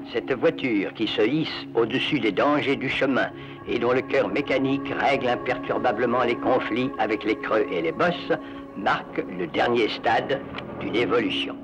Cette voiture qui se hisse au-dessus des dangers du chemin et dont le cœur mécanique règle imperturbablement les conflits avec les creux et les bosses marque le dernier stade d'une évolution.